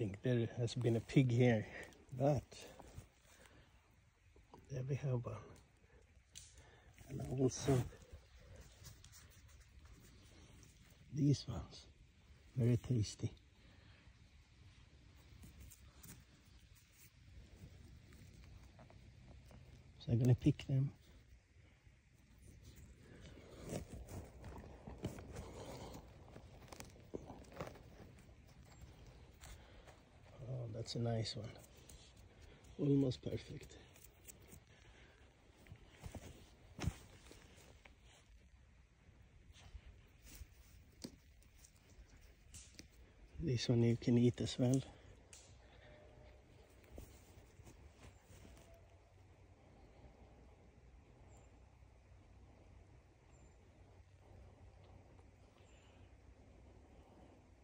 think there has been a pig here, but there we have one. And also these ones, very tasty. So I'm gonna pick them. Oh, that's a nice one. Almost perfect. This one you can eat as well.